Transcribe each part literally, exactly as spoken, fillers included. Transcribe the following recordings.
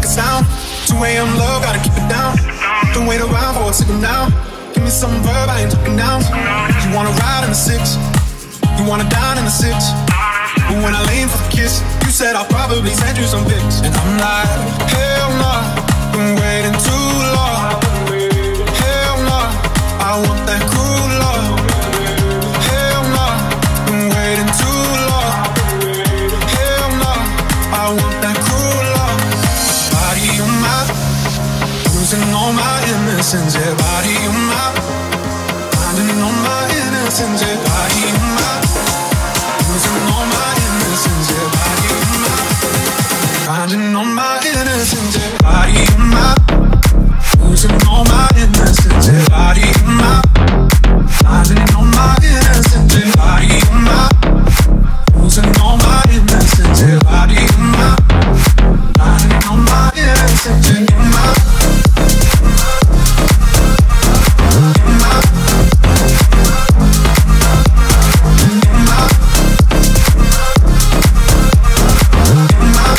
a sound. two a m love, gotta keep it down. Don't wait around for a signal now. Give me some verb, I ain't talking nouns. You wanna ride in the six, you wanna dine in the six. But when I lean for the kiss, you said I'll probably send you some pics. And I'm like, hell nah, been waiting too long. Hell nah, I want that cruel love. Hell nah, been waiting too long. Hell nah, I want that cruel love. Body on my, losing all my innocence. Yeah, body on my, finding all my innocence. Yeah, body on my, losing all my innocence. Yeah, body on my, finding all my innocence. Yeah, body on my, losing all my innocence. Yeah, body on my, finding all my innocence. Yeah, body on my, losing all my innocence. Yeah, body on my, finding all my innocence. Yeah, in my, in my, in my, in my.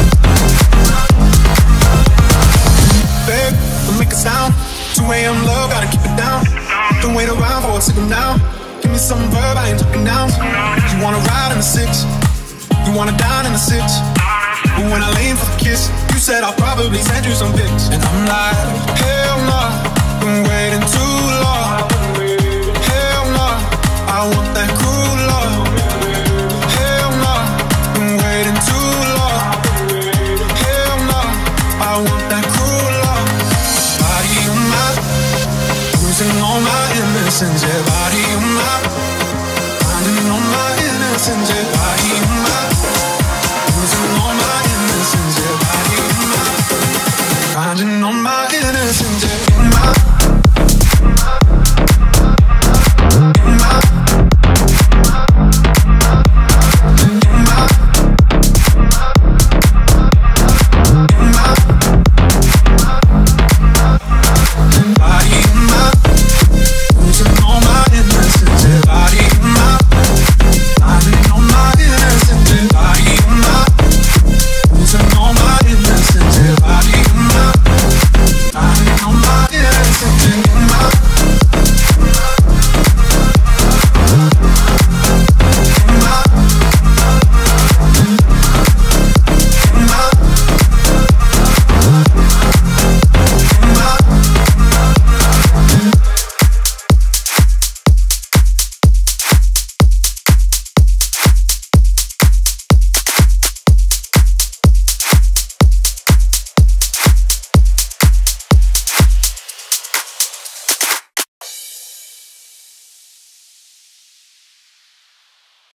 Babe, don't make a sound. two a m love, gotta keep it down. Don't wait around for a signal now. Give me some verb, I ain't talking nouns. You wanna ride in the six, you wanna dine in the six. But when I lean for the kiss, you said I'll probably send you some pics. And I'm like, hell nah, been waiting too long. Hell nah, I want that cruel love. Hell nah, been waiting too long. Hell nah, I want that cruel love. Body on my, losing all my innocence. Yeah, body